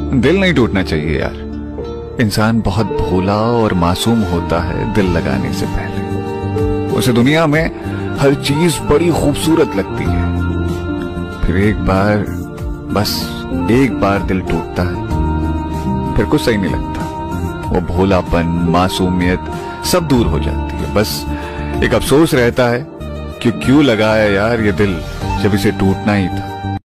दिल नहीं टूटना चाहिए यार। इंसान बहुत भोला और मासूम होता है दिल लगाने से पहले। उसे दुनिया में हर चीज बड़ी खूबसूरत लगती है, फिर एक बार, बस एक बार दिल टूटता है, फिर कुछ सही नहीं लगता। वो भोलापन, मासूमियत सब दूर हो जाती है। बस एक अफसोस रहता है कि क्यों लगाया यार ये दिल जब इसे टूटना ही था।